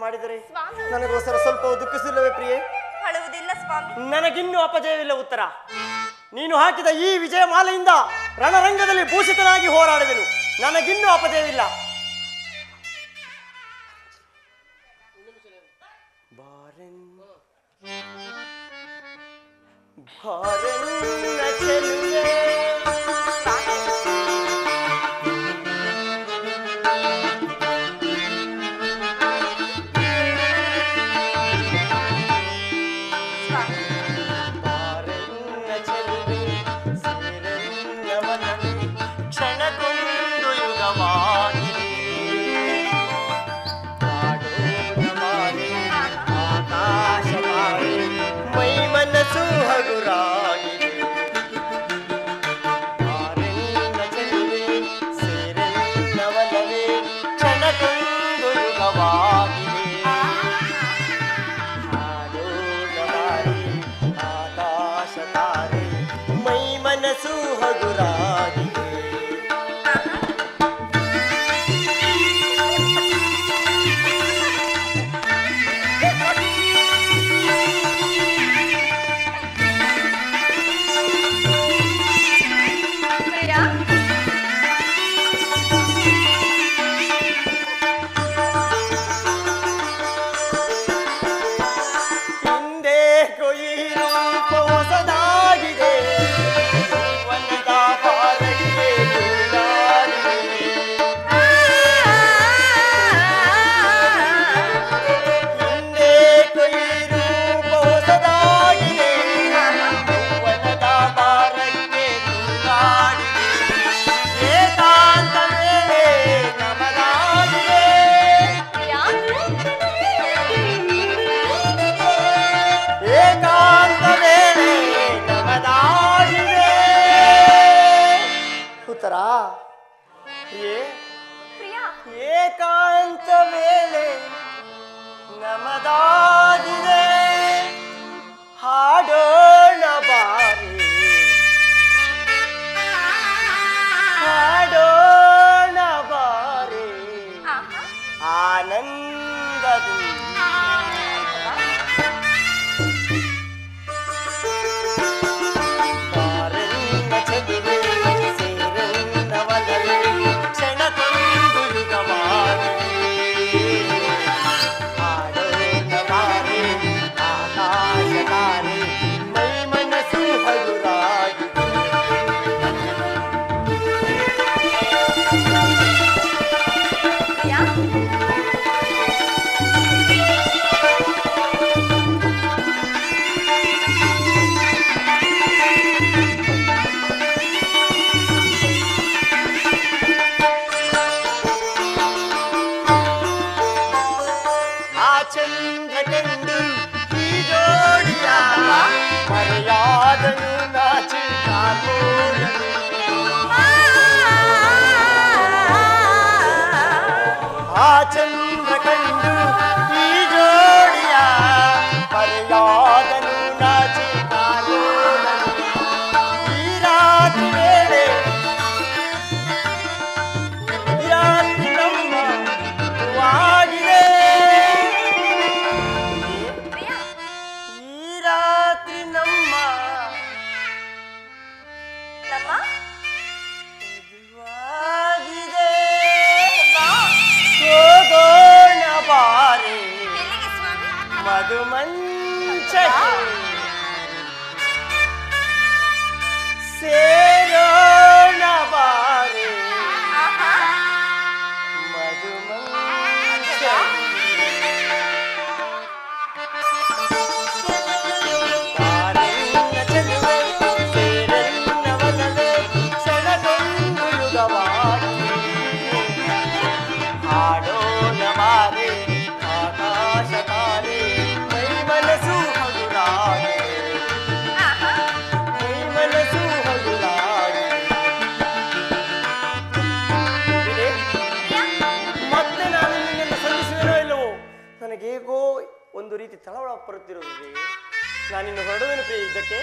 ಮಾಡಿದರೆ ನನಗೋಸ್ಕರ ಸ್ವಲ್ಪ ದುಃಖಿಸಿಲ್ಲವೇ ಪ್ರಿಯೆ? ಅಳುವುದಿಲ್ಲ ಸ್ವಾಮಿ. ನನಗಿನ್ನೂ ಅಪಜಯವಿಲ್ಲ ಉತ್ತರ. ನೀನು ಹಾಕಿದ ಈ ವಿಜಯ ಮಾಲೆಯಿಂದ ರಣರಂಗದಲ್ಲಿ ಭೂಷಿತನಾಗಿ ಹೋರಾಡುವೆನು. ನನಗಿನ್ನೂ ಅಪಜಯವಿಲ್ಲ. ಏಕಾಂತ ವೇಳೆ ನಮದಾಗಿದೆ, ಹಾಡೋಣ ಬಾರಿ ಹಾಡೋಣ ಬಾರಿ ಆನಂದದಿಂದ. ಚಂದ್ರ ಕಂಡು ಈ ಜೋಡಿಯ ಪರ್ಯಾದನು ನಾಚಿ ಕಾಯೋದನು. ಈ ರಾತ್ರಿ ವೇಳೆ ಈ ರಾತ್ರಿ ನಮ್ಮ ವಾಗಿದೆ, ಈ ರಾತ್ರಿ ನಮ್ಮ ವಾಗಿದೆ. ಹೋಗೋಣ ಬಾರಿ ಮಧುಮಂಚಕ್ಕೆ, ಸೇರೋಣ ಬಾರಿ ಮಧುಮಂಚಕ್ಕೆ. ನನಗೇಗೋ ಒಂದು ರೀತಿ ತಳವಳ ಬರುತ್ತಿರುವುದು. ನಾನಿನ್ನು ಹೊರಡುವೆನು ಪ್ರಿಯ. ಇದಕ್ಕೆ